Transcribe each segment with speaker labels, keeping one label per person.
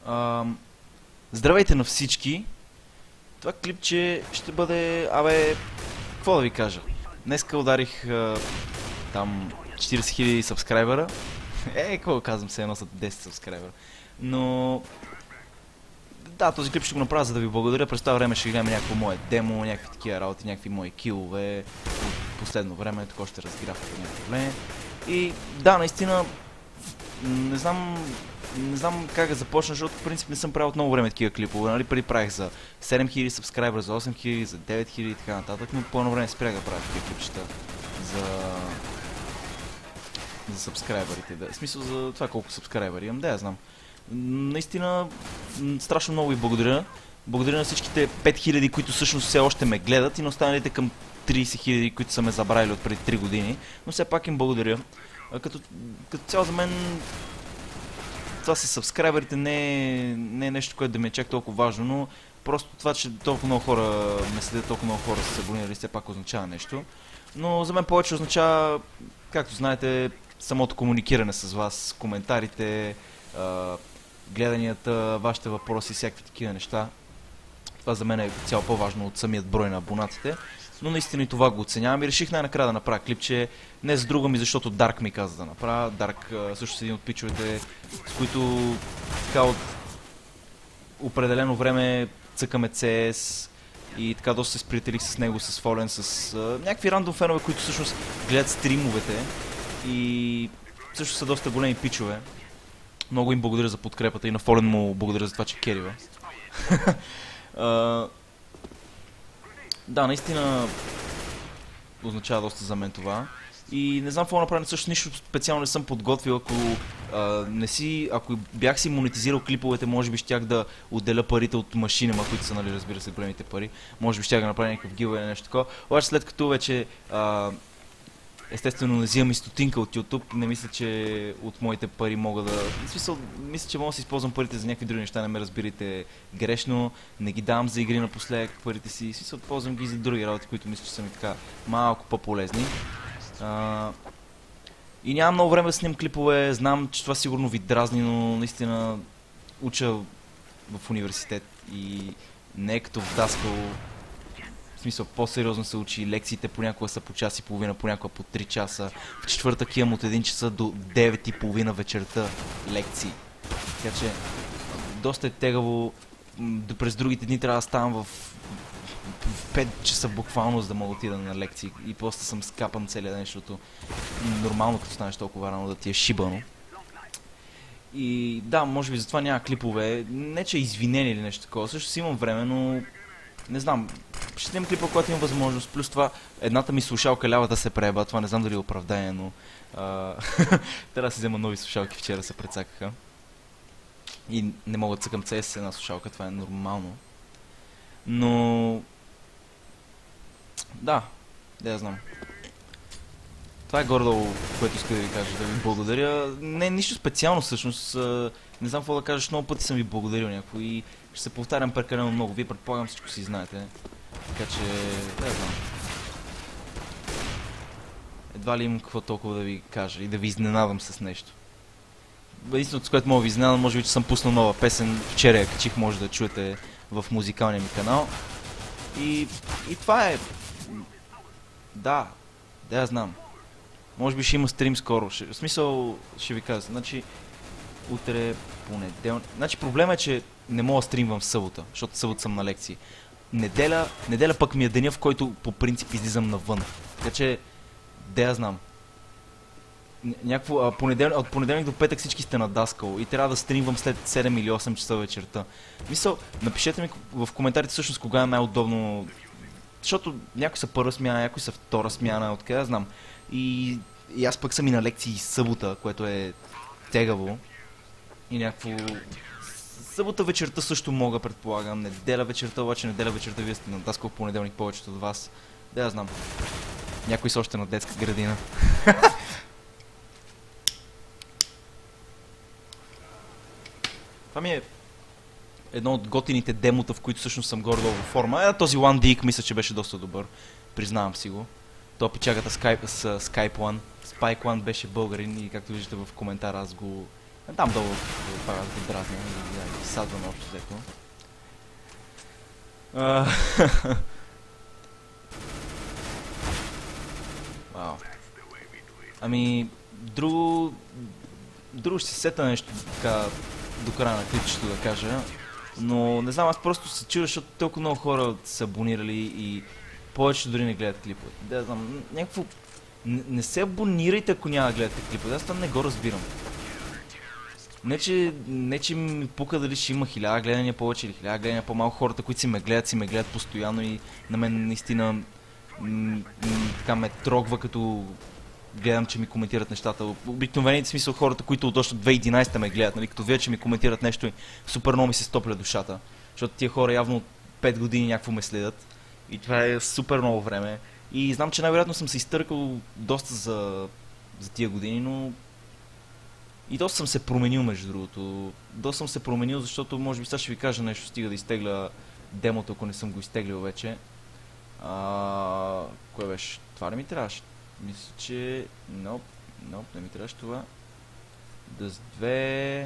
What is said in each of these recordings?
Speaker 1: Здравейте на всички! Това клипче ще бъде... какво да ви кажа? Днеска ударих там 40 000 сабскрайбера. Какво да казвам, се едно са 10 сабскрайбера. Но... Да, този клип ще го направя, за да ви благодаря. През това време ще гледаме някакво мое демо, някакви такива работи, някакви мои килове. Последно време, така ще разграфя някакви проблеми. И да, наистина... Не знам как да започна, защото в принцип не съм правил от много време такива клипове, нали? Преди правих за 7000 сабскрайбера, за 8000, за 9000 и така нататък, но по едно време спрях да правя такива клипчета за сабскрайберите. В смисъл за това колко сабскрайбери имам, да я знам. Наистина, страшно много ви благодаря. Благодаря на всичките 5000, които всъщност все още ме гледат и на останалите към 30 000, които са ме забравили от преди 3 години. Но все пак им благодаря. Като цяло за мен това с сабскрайберите не е нещо, което да ми е чак толкова важно, но просто това, че толкова много хора ме следят, толкова много хора са се абонирали, все пак означава нещо. Но за мен повече означава, както знаете, самото комуникиране с вас, коментарите, гледанията, вашите въпроси, всякакви такива неща. Това за мен е цяло по-важно от самият брой на абонатите. Но наистина и това го оценявам и реших най-накрая да направя клипче. Не за друга ми, защото Дарк ми каза да направя. Дарк също е един от пичовете, с които така от определено време цъкаме CS и така доста се сприятелих с него, с Фолен, с някакви рандом фенове, които всъщност гледат стримовете и също са доста големи пичове. Много им благодаря за подкрепата и на Фолен му благодаря за това, че керива. Да, наистина означава доста за мен това. И не знам какво направя, също нищо специално не съм подготвил. Ако бях си монетизирал клиповете, може би щях да отделя парите от машинема, които са, нали, разбира се, големите пари. Може би щях да направя някакъв гилвей или нещо такова. Обаче след като вече естествено не взимам и стотинка от YouTube, не мисля, че от моите пари мога да... В смисъл, мисля, че мога да си използвам парите за някакви други неща, не ме разбирайте грешно. Не ги давам за игри напоследък парите си. В смисъл, ползвам ги за други работи, които мисля, че са ми така малко по-полезни. И нямам много време да снимам клипове, знам, че това сигурно ви дразни, но наистина уча в университет и не е като в Даскал. В смисъл, по-сериозно се учи, лекциите понякога са по час и половина, понякога по 3 часа. В четвъртък имам от 1 часа до 9 и половина вечерта лекции. Така че, доста е тегаво. През другите дни трябва да ставам в 5 часа буквално, за да мога отида на лекции. И после съм скапан целия ден, защото нормално като станеш толкова рано да ти е шибано. И да, може би затова няма клипове. Не че е извинение или нещо такова. Също си имам време, но не знам. Ще снимам клипа, когато имам възможност. Плюс това, едната ми слушалка лявата се прееба. Това не знам дали е оправдание, но... трябва да си взема нови слушалки, вчера се прецакаха. И не мога да цъкам CS с една слушалка, това е нормално. Но... да знам. Това е горе-долу, което иска да ви кажа, да ви благодаря. Не, нищо специално всъщност. Не знам какво да кажеш, много пъти съм ви благодарил някакво и ще се повтарям прекалено много. Вие предполагам всичко си знаете. Така че, да знам. Едва ли имам какво толкова да ви кажа и да ви изненадам с нещо. Единственото, с което мога да ви изненадам, може би, че съм пуснал нова песен. Вчера я качих, може да чуете в музикалния ми канал. И това е... да знам. Може би ще има стрим скоро. В смисъл, ще ви кажа. Значи, утре понеделник. Значи проблема е, че не мога да стримвам в събота, защото събота съм на лекции. Неделя пък ми е деня, в който по принцип излизам навън. Така че, я знам. От понеделник до петък всички сте на Даскал и трябва да стримвам след 7 или 8 часа вечерта. Мисъл, напишете ми в коментарите всъщност кога е най-удобно. Защото някои са първа смяна, някои са втора смяна, откъде да знам. И аз пък съм и на лекции събота, което е тегаво. И някакво... събота вечерта също мога, предполагам. Неделя вечерта, обаче неделя вечерта вие сте на Даскал, в понеделник повечето от вас. Да знам. Някои са още на детска градина. Това ми е едно от готините демота, в които всъщност съм горе-долу във форма. Този One Dig мисля, че беше доста добър. Признавам си го. То печагата Skype One. Spike One беше българин и както виждате в коментара аз го Там долу пак да ги дразня и да ги садваме общо взето. Вау. Ами, друго ще се сета нещо така до края на клипчето да кажа. Но не знам, аз просто се чудя, защото толкова много хора са абонирали и повече дори не гледат клиповете. Да, знам, някакво... Не се абонирайте, ако няма да гледате клиповете, аз това не го разбирам. Не че ми пука дали ще има 1000 гледания повече или 1000 гледания по-малко. Хората, които си ме гледат постоянно и на мен наистина така ме трогва, като гледам, че ми коментират нещата. Обикновените смисъл хората, които още 2011 ме гледат, нали, като видят, че ми коментират нещо и супер много ми се стопля душата. Защото тия хора явно от 5 години някакво ме следят. И това е супер много време. И знам, че най-вероятно съм се изтъркал доста за тия години, но и доста съм се променил, между другото. Доста съм се променил, защото може би сега ще ви кажа нещо, стига да изтегля демото, ако не съм го изтеглил вече. Кое беше? Това ли ми трябваше? Мисля, че... Nope, не ми трябваше това. Dust 2...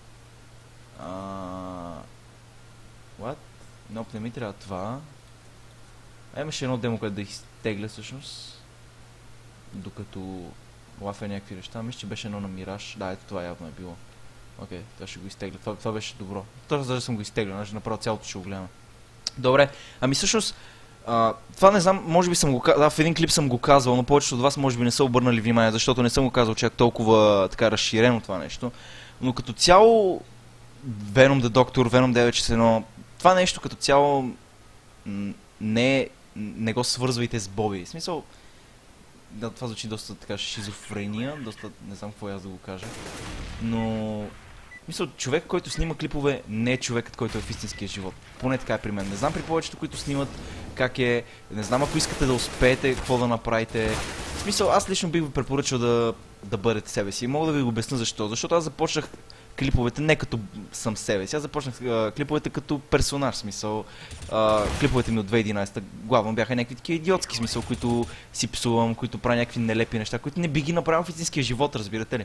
Speaker 1: What? Nope, не ми трябва това. Имаше едно демо, което да изтегля всъщност. Докато лафя някакви неща. Мисля, че беше едно на Мираж. Да, ето това явно е било. Окей, това ще го изтегля. Това беше добро. Точно даже съм го изтеглил, значи направо цялото ще го гледам. Добре, ами всъщност... това не знам, може би съм го казал, в един клип съм го казвал, но повечето от вас може би не са обърнали внимание, защото не съм го казал чак толкова така разширено това нещо. Но като цяло Venom the Doctor, Venom 961, това нещо като цяло не го свързвайте с Боби. В смисъл, да, това звучи доста така шизофрения, доста, не знам какво аз да го кажа. Но мисля, човек, който снима клипове, не е човекът, който е в истинския живот. Поне така е при мен. Не знам при повечето, които снимат как е. Не знам, ако искате да успеете, какво да направите. В смисъл, аз лично бих ви препоръчал да бъдете себе си. И мога да ви го обясня защо. Защото аз започнах клиповете не като съм себе си. Аз започнах клиповете като персонаж. В смисъл, клиповете ми от 2011 главно бяха някакви такива идиотски смисъл, които си псувам, които правя някакви нелепи неща, които не би ги направил в истинския живот, разбирате ли.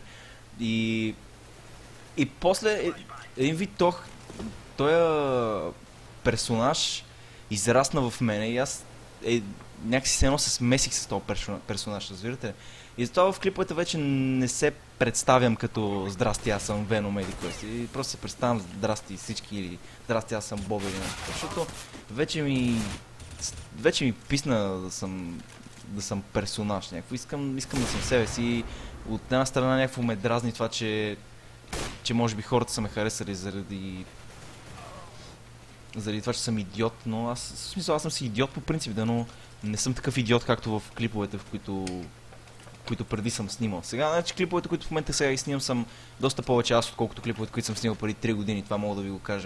Speaker 1: И после един вид този персонаж израсна в мене и аз някакси се едно се смесих с този персонаж, разбирате? И затова в клиповете вече не се представям като здрасти, аз съм Venom или кой си. И просто се представям здрасти всички или здрасти, аз съм Боб или нещо. Защото вече ми писна да съм персонаж някакво. Искам да съм себе си и от една страна някакво ме дразни това, че може би хората са ме харесали заради това, че съм идиот, но в смисъл, аз съм си идиот по принцип, да, но не съм такъв идиот, както в клиповете, в които преди съм снимал. Сега, значи клиповете, които в момента сега и снимам, съм доста повече аз, отколкото клиповете, които съм снимал преди 3 години, това мога да ви го кажа.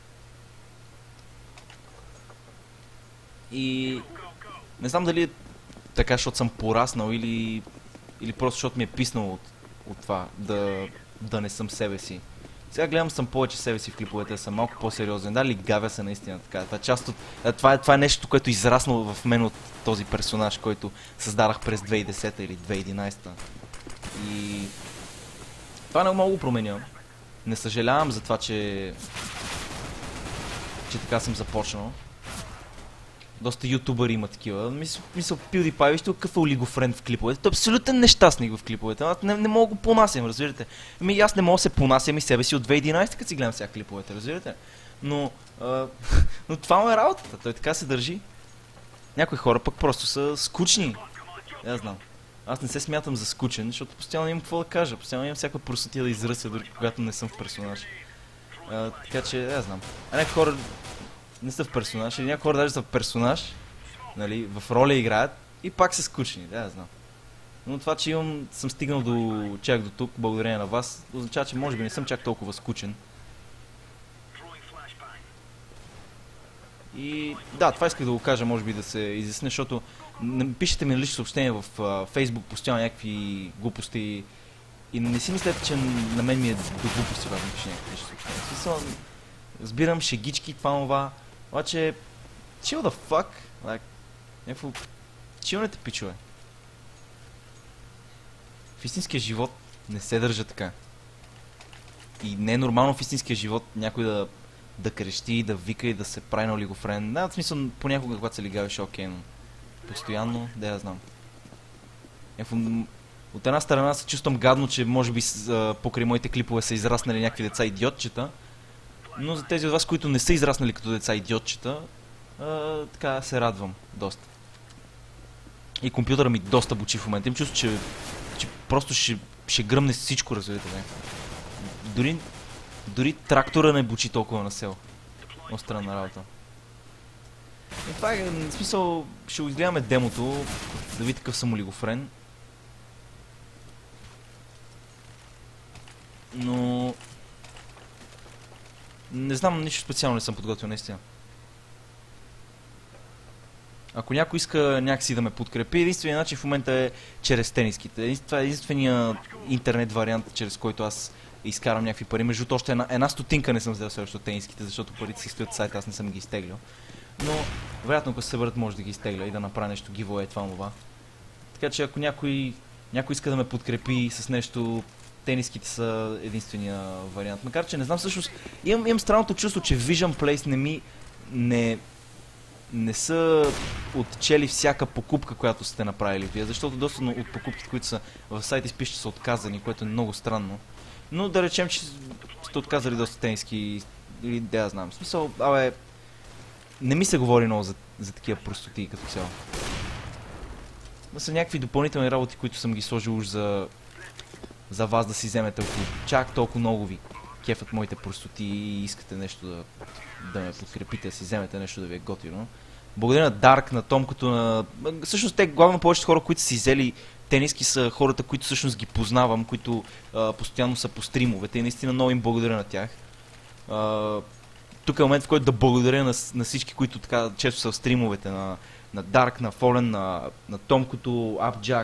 Speaker 1: И не знам дали е така, защото съм пораснал или просто защото ми е писнало от това да не съм себе си. Сега гледам съм повече себе си в клиповете, съм малко по-сериозен. Дали гавя се наистина така. Това е нещо, което е израснало в мен от този персонаж, който създадах през 2010 или 2011. И това не мога го променя. Не съжалявам за това, че така съм започнал. Доста ютубъри има такива. Мисля, PewDiePie, вижте какъв е олигофрен в клиповете. Той е абсолютен нещастник в клиповете. Аз не мога го понасям, разбирате. Аз не мога да се понасям и себе си от 2011, като си гледам сега клиповете, разбирате. Но това му е работата. Той така се държи. Някои хора пък просто са скучни. Я знам. Аз не се смятам за скучен, защото постоянно имам какво да кажа. Постоянно имам всяка простотия да изръся, дори когато не съм в персонаж. Така че, я знам. А някои хора не са в персонаж, или някои хора даже са в персонаж, нали, в роля играят и пак са скучни, да, знам. Но това, че съм стигнал чак до тук, благодарение на вас, означава, че може би не съм чак толкова скучен. И да, това исках да го кажа, може би да се изясня, защото пишете ми лични съобщения в Facebook, постоянно някакви глупости и не си мислете, че на мен ми е до глупости, когато ми пише някакви лични съобщения. Разбирам шегички, това, обаче, chill the fuck, like, някакво, чилнете пичове. В истинския живот не се държа така. И не е нормално в истинския живот някой да крещи, да вика и да се прави на олигофрен. Да, в смисъл, понякога, когато се лигавиш, окей, но постоянно, да я знам. От една страна се чувствам гадно, че може би покрай моите клипове са израснали някакви деца идиотчета, но за тези от вас, които не са израснали като деца идиотчета, така се радвам доста. И компютъра ми доста бучи в момента. Им чувствам, че просто ще гръмне всичко, разбирате. Дори трактора не бучи толкова на село. От страна на работа. И това е, в смисъл, ще го изгледаме демото, да види какъв съм олигофрен. Но... не знам, нищо специално не съм подготвил, наистина. Ако някой иска някакси да ме подкрепи, единственият начин в момента е чрез тениските. Това е единствения интернет вариант, чрез който аз изкарам някакви пари. Между другото, още една стотинка не съм взел срещу тениските, защото парите си стоят в сайта, аз не съм ги изтеглил. Но, вероятно, ако се съберат, може да ги изтегля и да направя нещо giveaway, това. Така че, ако някой иска да ме подкрепи с нещо, тениските са единствения вариант. Макар че не знам, всъщност, имам странното чувство, че Vision Place не са отчели всяка покупка, която сте направили вие, защото доста от покупките, които са в сайта изпише, са отказани, което е много странно. Но да речем, че сте отказали доста тениски или да я знам. В смисъл, не ми се говори много за такива простоти като цяло. Да са някакви допълнителни работи, които съм ги сложил уж за вас да си вземете, ако чак толкова много ви кефят моите простоти и искате нещо да ме подкрепите, да си вземете нещо да ви е готино. Благодаря на Dark, на Том, като на... Всъщност те главно повечето хора, които са си взели тениски, са хората, които всъщност ги познавам, които постоянно са по стримовете и наистина много им благодаря на тях. Тук е момент, в който да благодаря на всички, които така често са в стримовете, на Dark, на Fallen, на Том, като Upjack,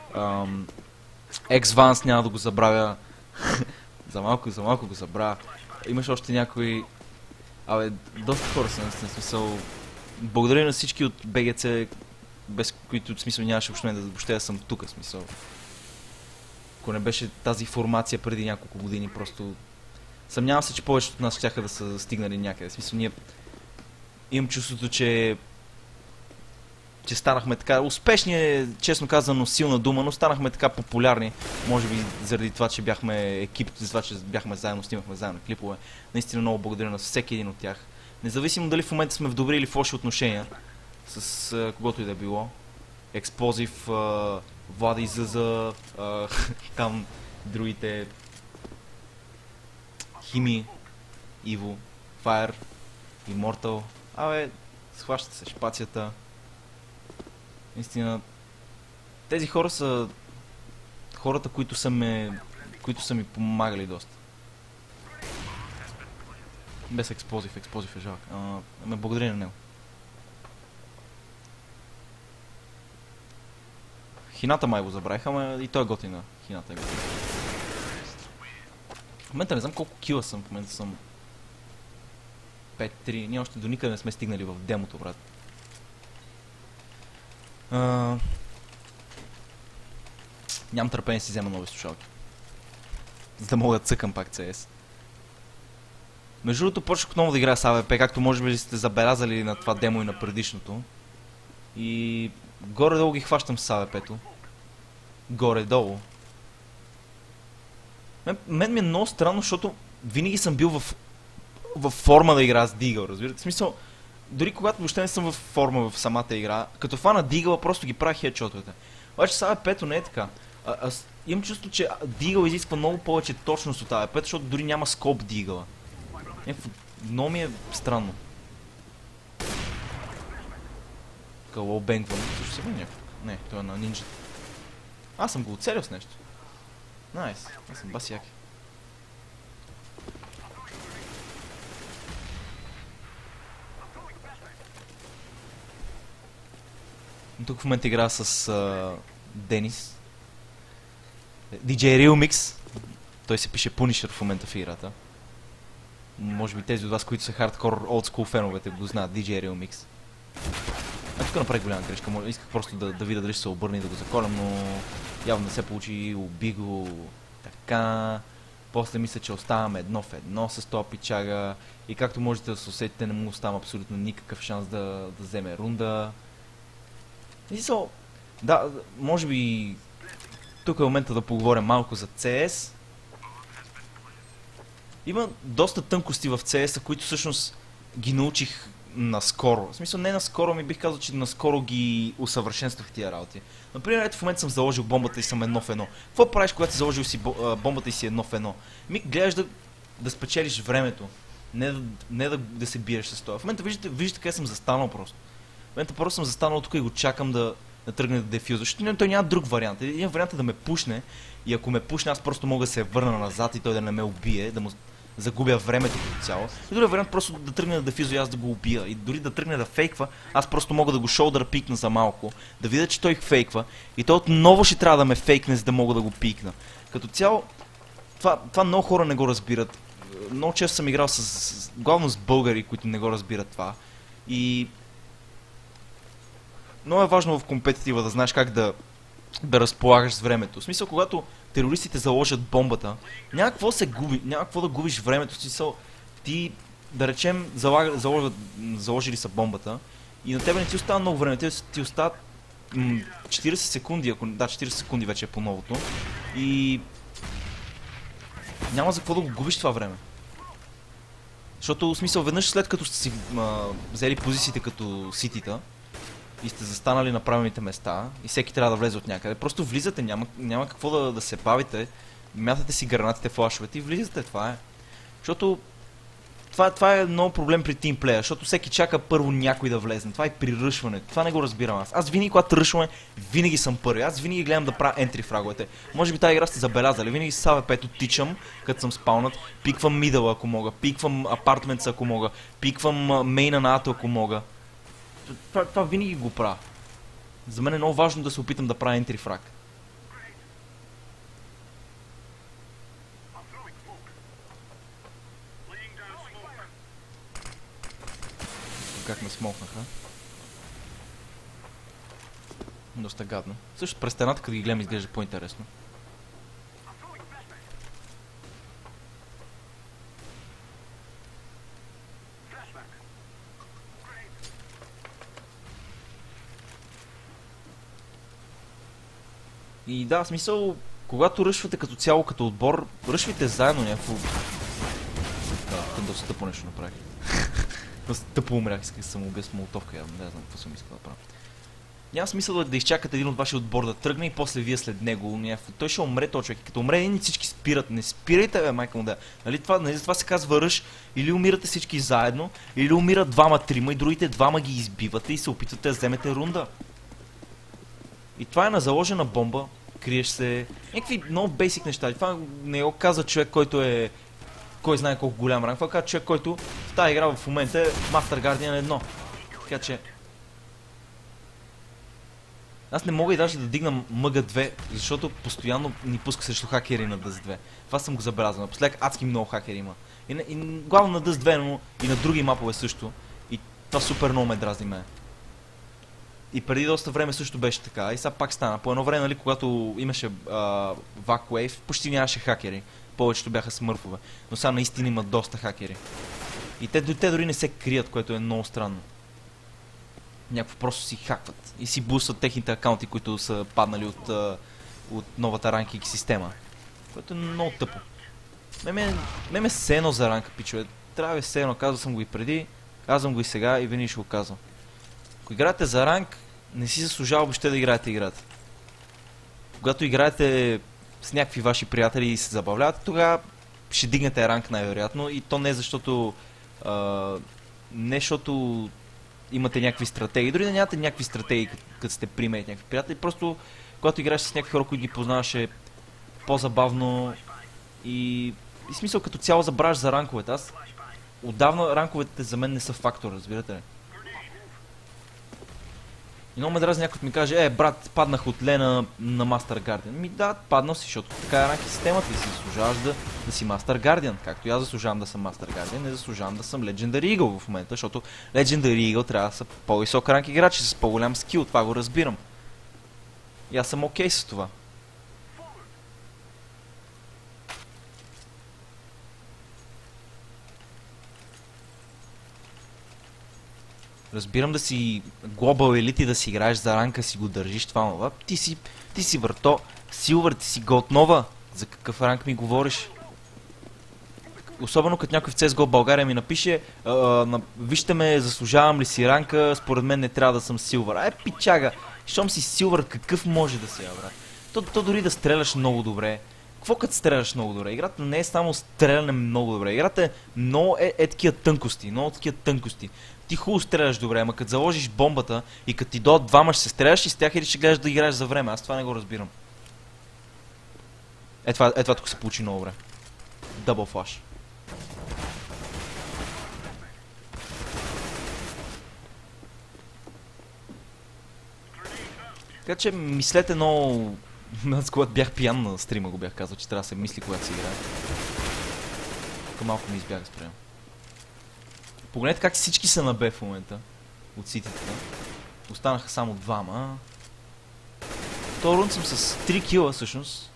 Speaker 1: X-Vance, няма да го забравя. за малко го забравя. Имаш още някои... доста хора са, наистина, смисъл... Благодаря на всички от BGC, без които в смисъл нямаше въобще да съм тук, смисъл. Ако не беше тази формация преди няколко години, просто... Съмнявам се, че повечето от нас щяха да са стигнали някъде. В смисъл, ние... Имам чувството, че станахме така успешни, е, честно казано, силна дума, но станахме така популярни, може би заради това, че бяхме екип, за това, че бяхме заедно, снимахме заедно клипове. Наистина много благодаря на всеки един от тях. Независимо дали в момента сме в добри или в лоши отношения с когото и да е било. Експлозив, Влади Зъза, там другите Хими, Иво, Fire, Immortal. Схващате се, шпацията. Наистина, тези хора са хората, които са ми помагали доста. Без експлозив е жалък. Ме благодаря на него. Хината май го забравих, ама и той е готина. Хината е готина. В момента не знам колко кила съм, в момента съм 5-3. Ние още до никъде не сме стигнали в демото, брат. Нямам търпение да си взема нови слушалки, за да мога да цъкам пак CS. Между другото, почнах отново да играя с AWP, както може би сте забелязали на това демо и на предишното. И горе-долу ги хващам с AWP-то. Горе-долу. Мен ми е много странно, защото винаги съм бил в форма да играя с Дигъл, разбирате? В смисъл, дори когато въобще не съм в форма в самата игра, като фана Дигъла, просто ги правя хедшотовете. Обаче с AWP-то не е така. Аз имам чувство, че Дигъл изисква много повече точност от AWP, защото дори няма скоп Дигъла. Много ми е странно. Така лоубенгвам, също се някакво. Не, той е на нинджа. Аз съм го оцелил с нещо. Найс, аз съм баси яки. Тук в момента играя с Денис. DJ Realmix. Той се пише Punisher в момента в играта. Може би тези от вас, които са хардкор олдскул феновете, го знаят. DJ Realmix. Тук направих голяма грешка. Исках просто да видя дали ще се обърне и да го заколям, но явно не се получи. Уби го. Така. После мисля, че оставаме 1-1 с този пичага и както можете да се усетите, не му оставам абсолютно никакъв шанс да вземе рунда. И да, може би тук е момента да поговорим малко за CS. Има доста тънкости в CS, които всъщност ги научих наскоро. В смисъл не наскоро, ми бих казал, че наскоро ги усъвършенствах тия работи. Например, ето в момента съм заложил бомбата и съм 1-1. Какво правиш, когато си заложил бомбата и си 1-1? Гледаш да спечелиш времето. Не да се биеш с това. В момента виждате къде съм застанал просто. В момента просто съм застанал тук и го чакам да тръгне да дефюза. Защото той няма друг вариант. Един вариант е да ме пушне и ако ме пушне, аз просто мога да се върна назад и той да не ме убие, да му загубя времето като цяло. И дори вариант просто да тръгне да дефюза и аз да го убия. И дори да тръгне да фейква, аз просто мога да го шолдър пикна за малко, да видя, че той фейква и той отново ще трябва да ме фейкне, за да мога да го пикна. Като цяло, това много хора не го разбират. Много често съм играл главно с българи, които не го разбират това. И много е важно в компетитива да знаеш как да разполагаш с времето. В смисъл, когато терористите заложат бомбата, няма какво се губи, няма какво да губиш времето. В смисъл, ти, да речем, заложили са бомбата и на тебе не ти остава много време, ти остават 40 секунди, 40 секунди вече е по новото. И няма за какво да го губиш това време. Защото, в смисъл, веднъж след като сте си взели позициите като ситита и сте застанали на правилните места и всеки трябва да влезе от някъде, просто влизате, няма какво да се бавите, мятате си гранатите, флашовете и влизате, това е. Защото това е много проблем при тимплея, защото всеки чака първо някой да влезне. Това е при ръшването. Това не го разбирам аз. Аз винаги, когато ръшваме, винаги съм първи. Аз винаги гледам да правя ентри фраговете. Може би тази игра сте забелязали. Винаги с АВП-то тичам, като съм спаунат. Пиквам мидъл, ако мога. Пиквам апартментс, ако мога. Пиквам мейна на ато, ако мога. Това винаги го правя. За мен е много важно да се опитам да правя ентри фраг. Как ме смокнаха. Доста гадно. Също през стената, като ги гледам, изглежда по-интересно. И да, в смисъл, когато ръшвате като цяло, като отбор, ръшвайте заедно някакво... Да, доста тъпо нещо направих. Доста тъпо умрях, исках да съм убил с молотовка, не знам какво съм искал да правя. Няма смисъл да изчакате един от вашия отбор да тръгне и после вие след него. Той ще умре този човек. Като умре, един всички спират. Не спирайте, бе, майка му да. Нали това се казва ръш. Или умирате всички заедно, или умират двама-трима и другите двама ги избивате и се опитвате да вземете рунда. И това е на заложена бомба. Криеш се. Някакви много бейсик неща. Това не го казва човек, който е... Кой знае колко голям ранг. Това казва човек, който в тази игра в момента е Master Guardian 1. Така че... Аз не мога и даже да дигна МГ2, защото постоянно ни пуска срещу хакери на Dust 2. Това съм го забелязал. Напоследък адски много хакери има. И главно на Dust 2, но и на други мапове също. И това супер много ме дразни мен. И преди доста време също беше така. И сега пак стана. По едно време, нали, когато имаше Vacwave, почти нямаше хакери. Повечето бяха смърфове. Но сега наистина има доста хакери. И те дори не се крият, което е много странно. Някакво просто си хакват и си бусват техните акаунти, които са паднали от новата ранкинг система. Което е много тъпо. Ме се едно за ранка, пичове. Трябва да се едно, казвал съм го и преди, казвам го и сега и винаги ще го казвам. Ако играете за ранк, не си заслужава въобще да играете играта. Когато играете с някакви ваши приятели и се забавлявате, тогава ще дигнете ранк най-вероятно и то не защото... не защото имате някакви стратегии, дори да нямате някакви стратегии, като сте примери някакви приятели, просто когато играеш с някакви хора, които ги познаваш е по-забавно и смисъл като цяло забравяш за ранковете. Аз отдавна ранковете за мен не са фактор, разбирате ли? И много ме дразни някой ми каже, брат, паднах от Лена на Master Guardian. Да, паднал си, защото така е ранки системата и си заслужаваш да си Master Guardian. Както и аз заслужавам да съм Master Guardian, не заслужавам да съм Legendary Eagle в момента, защото Legendary Eagle трябва да са по-висок ранг играчи с по-голям скил, това го разбирам. И аз съм окей с това. Разбирам да си Global Elite и да си играеш за ранка, си го държиш това, това. Ти си брато, Силвър, ти си год нова. За какъв ранг ми говориш? Особено като някой в CSGO България ми напише, вижте ме, заслужавам ли си ранка, според мен не трябва да съм Силвър. Пичага, щом си Силвър, какъв може да си, брат? То дори да стреляш много добре. Какво като стреляш много добре? Играта не е само стреляне много добре. Играта е много такива тънкости, много такива тънкости. Ти хубаво стреляш добре, ама като заложиш бомбата и като ти дойдат двама ще се стреляш и с тях или ще гледаш да играеш за време. Аз това не го разбирам. Това тук се получи много добре. Дъбъл флаш. Така че мислете много... Аз когато бях пиян на стрима го бях казал, че трябва да се мисли когато се играе. Тук малко ми избяга спрямо. Погледнете как всички са на Б в момента. От сититата. Останаха само двама. Този рунд съм с 3 кила всъщност.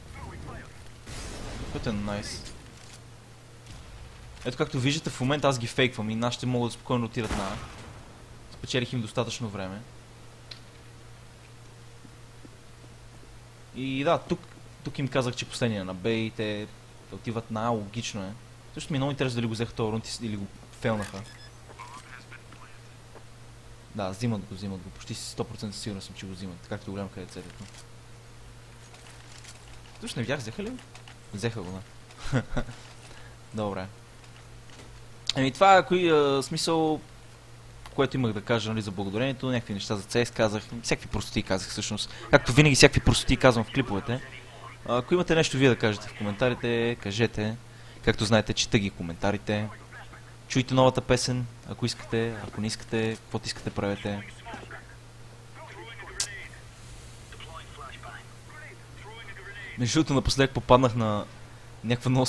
Speaker 1: Което е найс. Ето както виждате в момента аз ги фейквам и нашите могат да спокойно отидат на А. Спечелих им достатъчно време. И да, тук им казах, че последния на Б и те отиват на А, логично е. Също ми е много интересно дали го взеха този рунд или го фелнаха. Да, взимат го. Почти 100% сигурен съм, че го взимат. Както голям къде цетето. Точно не видях, взеха ли? Взеха го, да. Добре. Ами това е смисъл, което имах да кажа, нали, за благодарението, някакви неща за CS казах, всякакви простоти казах всъщност. Както винаги всякакви простоти казвам в клиповете. Ако имате нещо вие да кажете в коментарите, кажете. Както знаете, чета ги коментарите. Чуйте новата песен, ако искате, ако не искате, каквото искате правете. Между другото напоследък попаднах на някаква много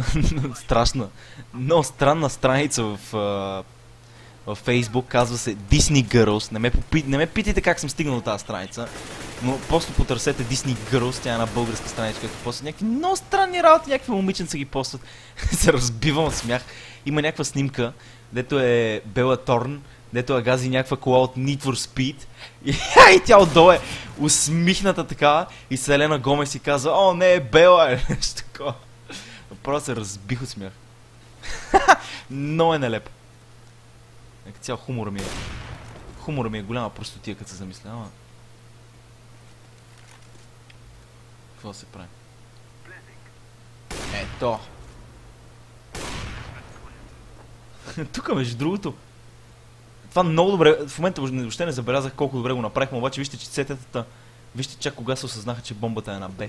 Speaker 1: много странна страница в Facebook, казва се Disney Girls. Не ме питайте как съм стигнал до тази страница, но просто потърсете Disney Girls, тя е една българска страница, която постват някакви много странни работи, някакви момиченца ги постват. Се разбивам от смях. Има някаква снимка, дето е Бела Торн, дето гази някаква кола от Need for Speed и тя отдолу е усмихната така и Селена Гомес си казва: "О, не е Бела", нещо такова. Просто се разбих от смях. Много е нелепо. Цял хумора ми е голяма простотия, като се замисля, ама... Какво да се прави? Ето! Тук между другото... Това много добре... В момента въобще не забелязах колко добре го направихме, обаче вижте, че цететата... Вижте чак кога се осъзнаха, че бомбата е на Б.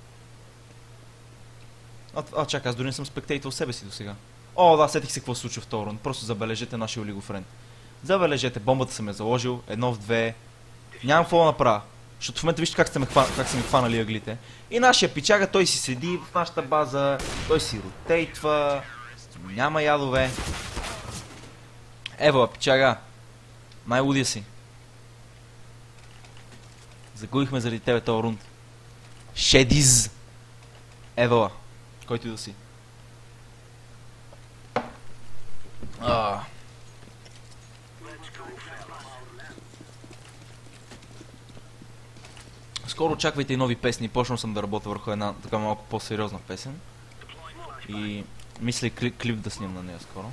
Speaker 1: Чакай, аз дори не съм спектейтвал себе си до сега. О, да, сетих се какво се случва в този рунд. Просто забележете нашия олигофренд. Забележете, бомбата съм я заложил, 1 в 2. Нямам какво да направя. Защото в момента вижте как са ми хванали ъглите. И нашия пичага, той си седи в нашата база, той си ротейтва, няма ядове. Ева, пичага. Най-лудия си. Загубихме заради тебе този рунд. Шедиз. Ева, който и да си. Скоро очаквайте и нови песни. Почнал съм да работя върху една така малко по-сериозна песен. И мисля клип да снимам на нея скоро.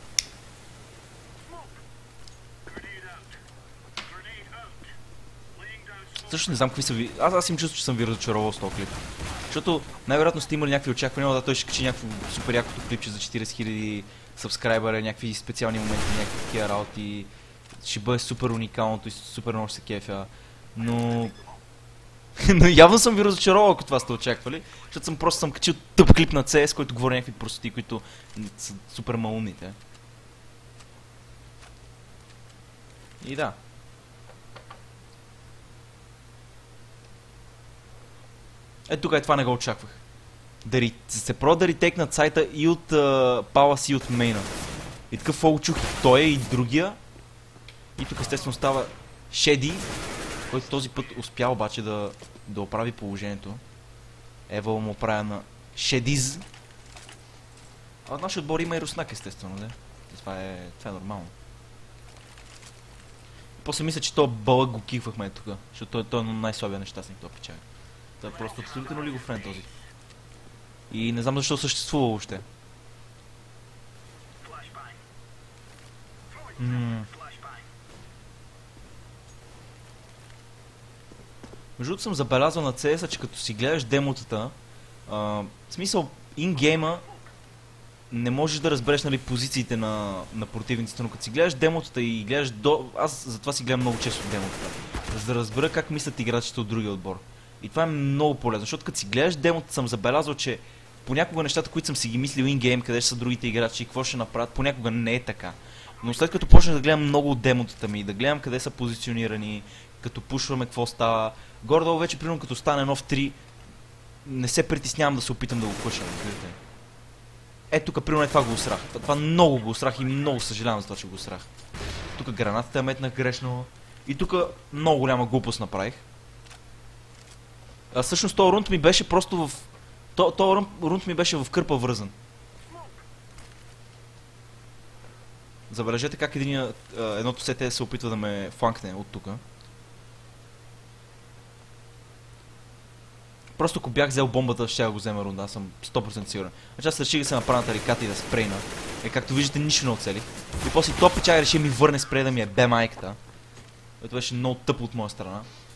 Speaker 1: Също не знам какви са ви... Аз им чувствам, че съм ви разочаровал с този клип. Защото най-вероятно сте имали някакви очаквания, да той ще качи някакво супер якото клипче за 40 000 сабскрайбъра, някакви специални моменти, някакви такива работи. Ще бъде супер уникалното и супер много ще се кефя. Но явно съм ви разочаровал, ако това сте очаквали, защото просто съм качил тъп клип на CS, който говори някакви простоти, които са супер малумните. И да. Тук това не го очаквах. Се пробва да ретейкнат сайта и от Palace и от мейна. И такъв фол чух и той и другия. И тук естествено става Шеди, който този път успя обаче да оправи положението. Ева му оправя на Шедиз. А от нашия отбор има и руснак естествено, да? Това е нормално. После мисля, че то бълък го киквахме тук, защото той е най-слабия нещастник, този печага. Той е просто абсолютно лигофрен този. И не знам защо съществува въобще. Между другото съм забелязал на CS-а, че като си гледаш демотата, в смисъл, ингейма не можеш да разбереш, нали, позициите на противниците, но като си гледаш демотата и гледаш аз затова си гледам много често демотата, за да разбера как мислят играчите от другия отбор. И това е много полезно, защото като си гледаш демотата съм забелязал, че понякога нещата, които съм си ги мислил ингейм, къде ще са другите играчи и какво ще направят, понякога не е така. Но след като почнах да гледам много от демотата ми, да гледам къде са позиционирани, като пушваме какво става, горе-долу вече, примерно като стане нов 3, не се притеснявам да се опитам да го пушам, разбирате. Ето тук, примерно, това го усрах. Това много го усрах и много съжалявам за това, че го усрах. Тук гранатата я метнах грешно. И тук много голяма глупост направих. Всъщност този рунд ми беше просто в... този рунд ми беше в кърпа връзан. Забележете как едното сете се опитва да ме фланкне от тук. Просто ако бях взел бомбата, ще го взема рунда, аз съм 100% сигурен. Значи аз реших да се направя на тариката и да спрейна. Както виждате, нищо не оцелих. И после топ печага реши да ми върне спрей да ми е бе майката. Ето беше много тъпо от моя страна.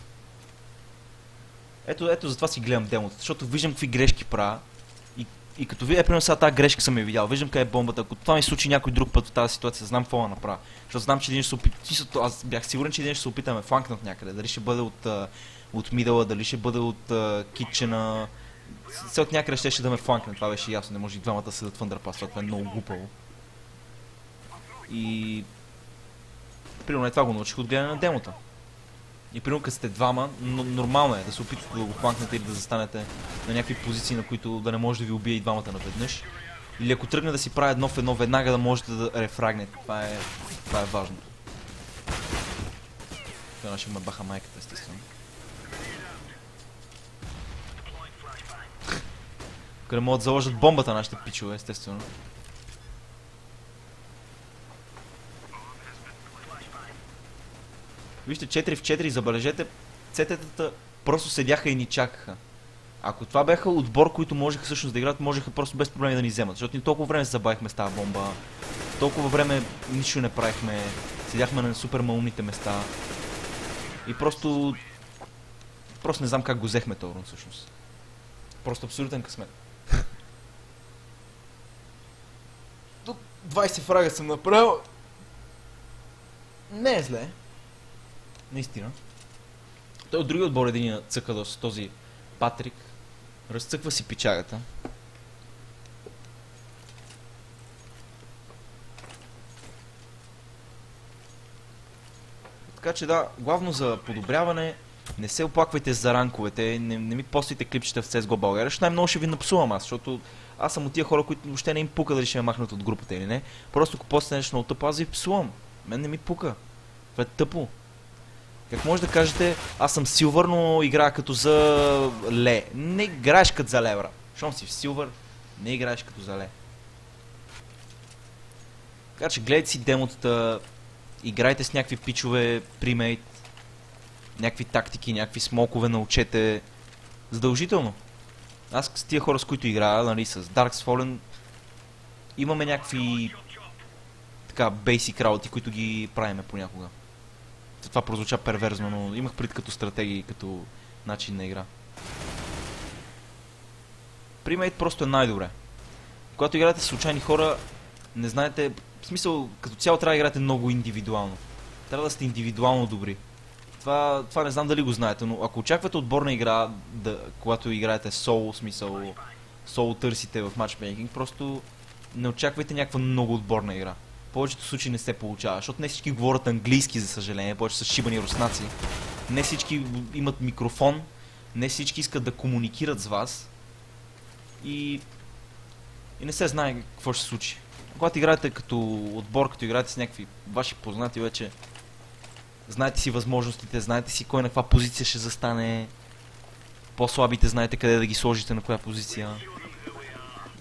Speaker 1: Ето затова си гледам демотата, защото виждам какви грешки правя. И като видя, примерно сега тази грешка съм я видял, виждам къде е бомбата. Ако това ми случи някой друг път в тази ситуация, знам какво да направя. Защото знам, че един ще се опита. Аз бях сигурен, че един ще се опитаме фланкнат някъде. Дали ще бъде от мидъла, дали ще бъде от китчена. Все от някъде ще да ме фланкне, това беше ясно. Не може и двамата да седат в андърпас, това е много глупаво. И... примерно това го научих от гледане на демота. И примерно като сте двама, нормално е да се опитате да го фланкнете или да застанете на някакви позиции, на които да не може да ви убие и двамата наведнъж. Или ако тръгне да си прави едно в едно, веднага да можете да рефрагнете. Това е важното. Това ще ме баха майката, естествено. Къде могат да заложат бомбата на нашите пичове, естествено. Вижте, 4 в 4, забележете, цететата просто седяха и ни чакаха. Ако това бяха отбор, които можеха всъщност да играят, можеха просто без проблеми да ни вземат. Защото ни толкова време се забавихме с тази бомба, толкова време нищо не правихме, седяхме на супер малумните места. И просто не знам как го взехме този рун всъщност. Просто абсолютен късмет. Тук 20 фрага съм направил. Не е зле. Наистина. Той от другия отбор един цъка с този Патрик. Разцъква си пичагата. Така че да, главно за подобряване, не се оплаквайте за ранковете, не ми постите клипчета в CSGO България, защото най-много ще ви напсувам аз, защото аз съм от тия хора, които въобще не им пука дали ще ме махнат от групата или не. Просто ако постите нещо много тъпо, аз ви псувам. Мен не ми пука. Това е тъпо. Как може да кажете, аз съм силвър, но играя като за ле. Не играеш като за ле, брат. Щом си в силвър, не играеш като за ле. Така че гледайте си демотата, играйте с някакви пичове, примейт, някакви тактики, някакви смокове научете. Задължително. Аз с тия хора, с които играя, нали, с Dark Fallen, имаме някакви така basic работи, които ги правиме понякога. Това прозвуча перверзно, но имах пред като стратегии, като начин на игра. Примейт просто е най-добре. Когато играете с случайни хора, не знаете... В смисъл, като цяло трябва да играете много индивидуално. Трябва да сте индивидуално добри. Това не знам дали го знаете, но ако очаквате отборна игра, когато играете соло, смисъл, соло търсите в матчмейкинг, просто не очаквайте някаква много отборна игра. В повечето случаи не се получава, защото не всички говорят английски, за съжаление, повече са шибани руснаци. Не всички имат микрофон, не всички искат да комуникират с вас и не се знае какво ще се случи. Когато играете като отбор, като играете с някакви ваши познати вече, знаете си възможностите, знаете си кой на каква позиция ще застане, по-слабите знаете къде да ги сложите, на коя позиция.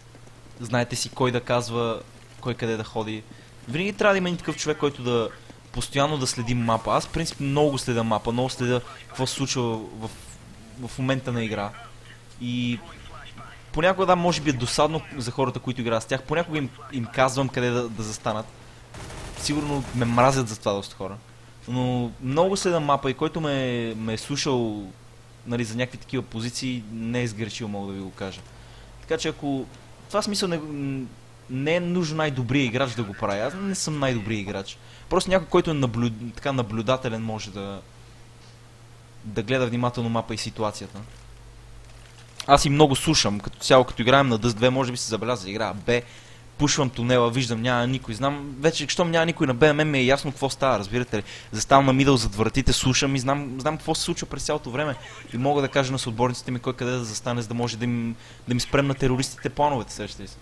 Speaker 1: Знаете си кой да казва, кой къде да ходи. Винаги трябва да има един такъв човек, който да постоянно да следим мапа. Аз в принцип много следя мапа, много следя какво се случва в момента на игра. И понякога да, може би е досадно за хората, които играят с тях. Понякога им казвам къде да застанат. Сигурно ме мразят за това доста хора. Но много следя мапа и който ме е слушал, нали, за някакви такива позиции, не е сгрешил, мога да ви го кажа. Така че ако... В това смисъл не е нужно най-добрият играч да го прави. Аз не съм най-добрият играч. Просто някой, който е така наблюдателен, може да гледа внимателно мапа и ситуацията. Аз и много слушам, като цяло, като играем на Dust 2, може би се забеляза, игра Б, пушвам тунела, виждам, няма никой. Знам, вече, щом няма никой на Б, на мен ми е ясно какво става, разбирате ли. Заставам на мидъл зад вратите, слушам и знам какво се случва през цялото време. И мога да кажа на съотборниците ми кой къде да застане, за да може да им спрем на терористите плановете, сещате ли се.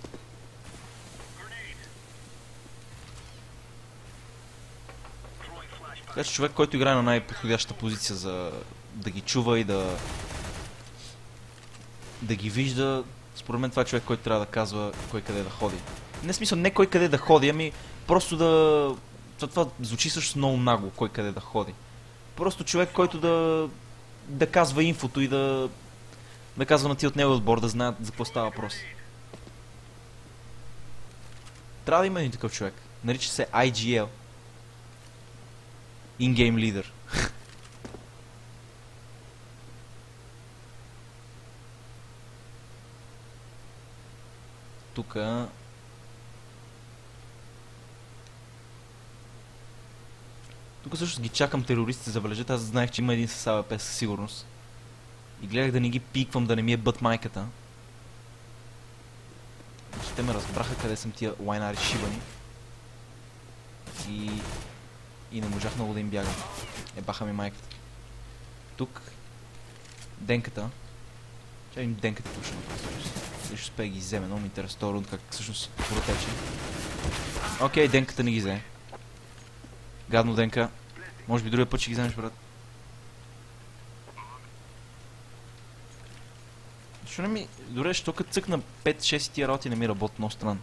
Speaker 1: Така че човек, който играе на най-подходящата позиция за да ги чува и да ги вижда, според мен това е човек, който трябва да казва кой къде да ходи. Не смисъл не кой къде да ходи, ами просто това звучи също много нагло, кой къде да ходи. Просто човек, който да казва инфото и да казва на тия от него отбор, да знаят за какво става въпрос. Трябва да има един такъв човек. Нарича се IGL. In-game leader. Тук също ги чакам терористите, забележете, аз знаех, че има един с АВП със сигурност. И гледах да не ги пиквам, да не ми е бът майката. Значи те ме разбраха къде съм тия лайнари шибани. И не можах много да им бягам. Ебаха ми майката. Тук денката. Чай им денката пушна. Ще успее ги вземе, много ми интересно този рунд как всъщност протече. Окей, денката не ги взе. Гадно денка. Може би другия път ще ги вземеш, брат. Защо не ми... Добре, защо като цъкна 5-6 тия работи не ми работи много странно.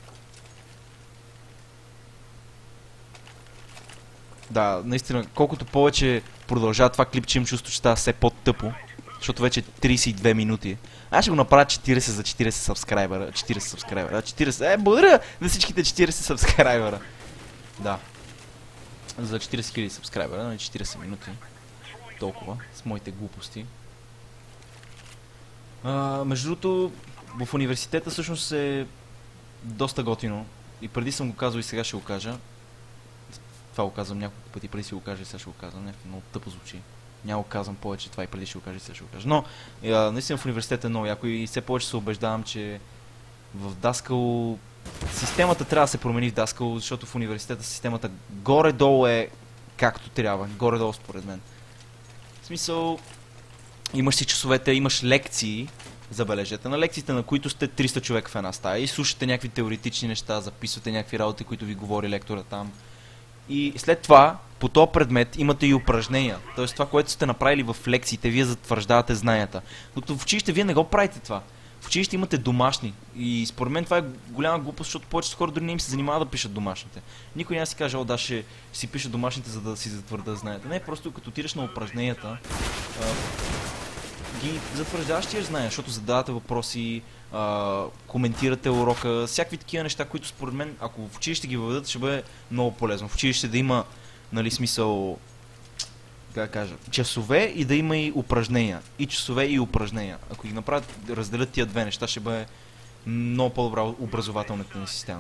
Speaker 1: Да, наистина, колкото повече продължава това клипче, им чувство, че става все по-тъпо. Защото вече 32 минути. Аз ще го направя 40 за 40 сабскрайбера. 40 сабскрайбера. 40. Благодаря на всичките 40 сабскрайбера. Да. За 40 000 сабскрайбера, на 40 минути. Толкова. С моите глупости. Между другото, в университета всъщност е доста готино. И преди съм го казал и сега ще го кажа. Това го казвам няколко пъти, преди си го кажа и сега ще го казвам. Много тъпо звучи. Няма го казвам повече това и преди ще го кажа и сега ще го кажа. Но, наистина в университета е много яко и все повече се убеждавам, че в Даскал системата трябва да се промени в Даскал, защото в университета системата горе-долу е както трябва. Горе-долу според мен. В смисъл, имаш си часовете, имаш лекции, забележете, на лекциите, на които сте 300 човека в една стая и слушате някакви теоретични неща, записвате някакви работи, които ви говори лектора там. И след това, по този предмет, имате и упражнения. Тоест това, което сте направили в лекциите, вие затвърждавате знанията. Докато в училище вие не го правите това. В училище имате домашни. И според мен това е голяма глупост, защото повечето хора дори не им се занимава да пишат домашните. Никой няма си каже, да, ще си пиша домашните, за да си затвърда знанията. Не, просто като отидеш на упражненията, ги затвърждаваш тия знания, защото задавате въпроси, коментирате урока, всякакви такива неща, които според мен, ако в училище ги въведат, ще бъде много полезно. В училище да има, нали, смисъл, как кажа, часове и да има и упражнения. И часове и упражнения. Ако ги направят, разделят тия две неща, ще бъде много по-добра образователната ни система.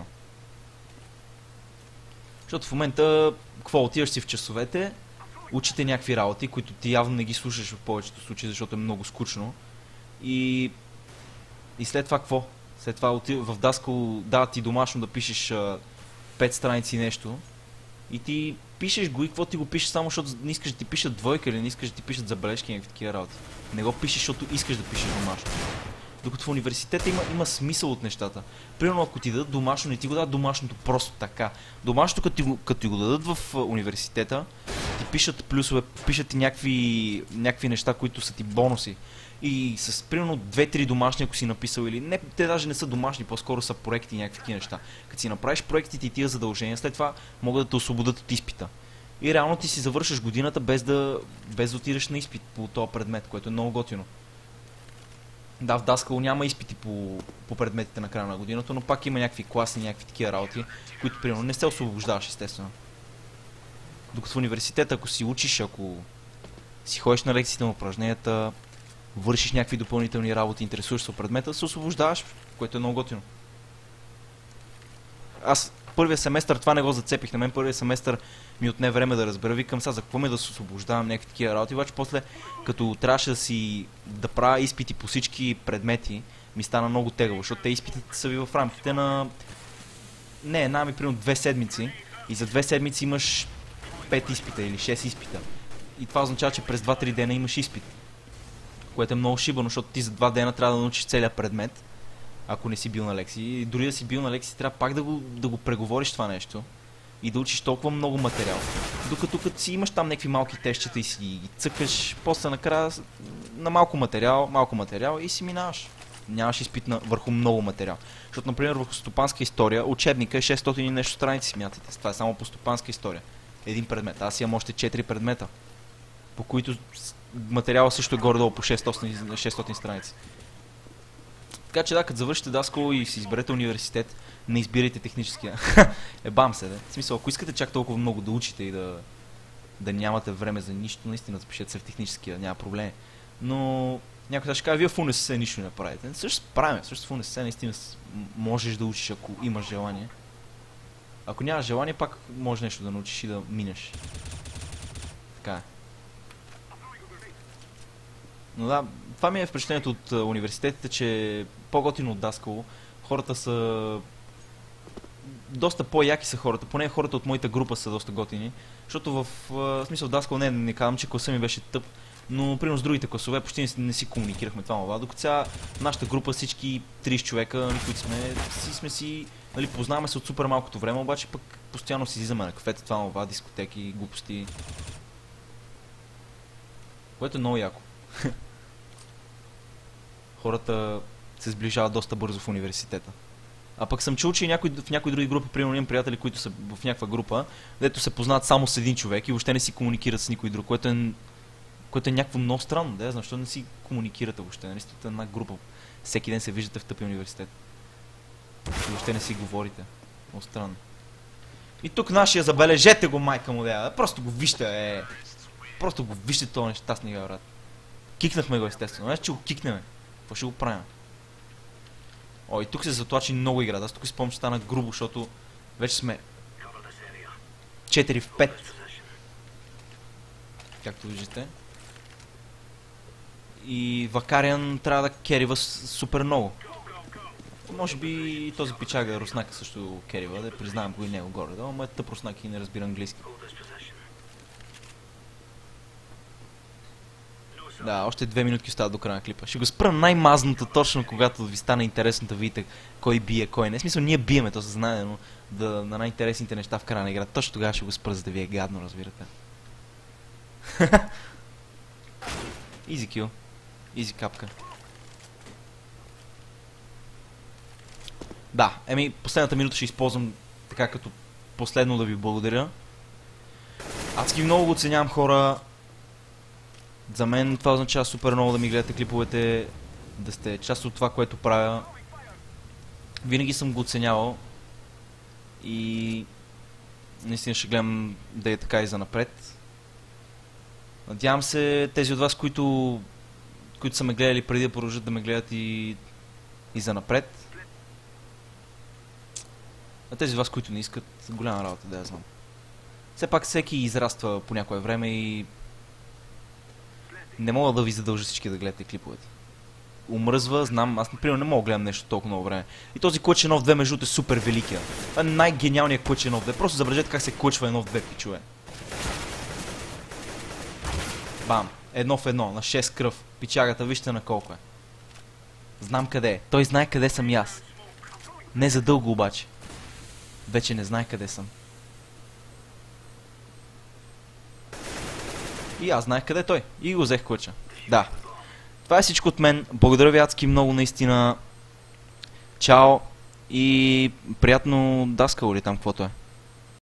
Speaker 1: Защото в момента, какво, отиваш си в часовете, учите някакви работи, които ти явно не ги слушаш в повечето случаи, защото е много скучно. И след това какво? След това в Даскал дават ти домашно да пишеш 5 страници нещо. И ти пишеш го и какво ти го пишеш само защото не искаш да ти пишат двойка или не искаш да ти пишат забележки и някакви такива работи. Не го пишеш, защото искаш да пишеш домашно. Докато в университета има смисъл от нещата. Примерно ако ти дадат домашно, не ти го дадат домашното просто така. Домашното като ти го дадат в университета, ти пишат плюсове, пишат ти някакви неща, които са ти бонуси. И с примерно 2-3 домашни, ако си написал или не, те даже не са домашни, по-скоро са проекти и някакви такива неща. Като си направиш проектите и тия задължения, след това могат да те освободят от изпита. И реално ти си завършиш годината без да отидеш на изпит по този предмет, което е много готино. Да, в Даскал няма изпити по предметите на края на годината, но пак има някакви класи, някакви такива работи, които примерно не се освобождаваш, естествено. Докато в университета, ако си учиш, ако си ходиш на лекциите на упражненията, вършиш някакви допълнителни работи, интересуваш се от предмета, се освобождаваш, което е много готино. Аз първия семестър това не го зацепих, на мен първия семестър ми отне време да разбера, викам сега за какво ми да се освобождавам някакви такива работи, обаче после като трябваше да правя изпити по всички предмети, ми стана много тегаво, защото те изпитите са ви в рамките на примерно 2 седмици и за 2 седмици имаш 5 изпита или 6 изпита. И това означава, че през 2-3 дена имаш изпит, което е много шибано, защото ти за 2 дена трябва да научиш целият предмет, ако не си бил на лекции. И дори да си бил на лекции, трябва пак да го преговориш това нещо и да учиш толкова много материал. Докато като си имаш там някакви малки тестчета и си ги цъкаш, после накрая на малко материал и си минаваш. Нямаш изпит върху много материал. Защото, например, върху стопанска история, учебника е 600 и нещо страници, смятате. Това е само по стопанска история. Един предмет. Аз имам още 4 предмета, по които материала също е горе-долу по 600 страници. Така че да, като завършите Даскал и си изберете университет, не избирайте техническия. Бам се, да. В смисъл, ако искате чак толкова много да учите и да нямате време за нищо, наистина запишете се в техническия, няма проблем. Но някой ще каже, вие в УНСС нищо не правите. Също справим, също в УНСС наистина можеш да учиш, ако имаш желание. Ако нямаш желание, пак можеш нещо да научиш и да минеш. Така е. Но да, това ми е впечатлението от университетите, че по-готино от Даскал. Хората са доста по-яки са хората, поне хората от моята група са доста готини, защото в смисъл Даскал не казвам, че класа ми беше тъп, но примерно с другите класове почти не си комуникирахме това, докато сега нашата група, всички 30 човека, които сме си, нали, познаваме се от супер малкото време, обаче пък постоянно си излизаме на кафета, това, дискотеки, глупости, което е много яко. Хората се сближават доста бързо в университета. А пък съм чул, че в някои други групи, примерно имам приятели, които са в някаква група, дето се познават само с един човек и въобще не си комуникират с никой друг, което е някакво много странно, да, защо не си комуникирате въобще, нали сте една група, всеки ден се виждате в тъпия университет. И въобще не си говорите. Много странно. И тук нашия, забележете го, майка му, просто го вижте, просто го вижте този нещастния брат. Кикнахме го, естествено, не че го кикнеме, какво ще го правим? О, и тук се затлачи много игра. Аз тук спомням, че стана грубо, защото вече сме 4 в 5. Както виждате. И Вакариан трябва да керива супер много. Може би и този пичага Руснака също керива, да признаем го и него горе. Да, но е тъп Руснак и не разбира английски. Да, още 2 минутки остават до края на клипа. Ще го спра най-мазното, точно когато ви стане интересно да видите кой бие, кой не. В смисъл, ние биеме, то се знае, но на най-интересните неща в края на играта. Точно тогава ще го спра, за да ви е гадно, разбирате. Изи кил. Изи капка. Да, последната минута ще използвам така като последно да ви благодаря. Адски много го оценявам, хора. За мен това означава супер много да ми гледате клиповете, да сте част от това, което правя. Винаги съм го оценявал и наистина ще гледам да е така и за напред. Надявам се тези от вас, които са ме гледали преди, да продължат да ме гледат и за напред. А тези от вас, които не искат, голяма работа, да я знам. Все пак всеки израства по някое време и не мога да ви задължа всички да гледате клиповете. Умръзва, знам, аз например не мога да гледам нещо толкова много време. И този Клъч 1 в 2 между другото е супер великия. Това е най-гениалният Клъч 1 в 2. Просто забележете как се клъчва 1 в 2, пичове. Бам, 1 в 1, на 6 кръв. Пичагата, вижте на колко е. Знам къде е. Той знае къде съм и аз. Не за дълго обаче. Вече не знае къде съм. И аз знаех къде е той. И го взех Клъча. Да. това е всичко от мен. Благодаря ви адски много, наистина. Чао и приятно даскало или там каквото е.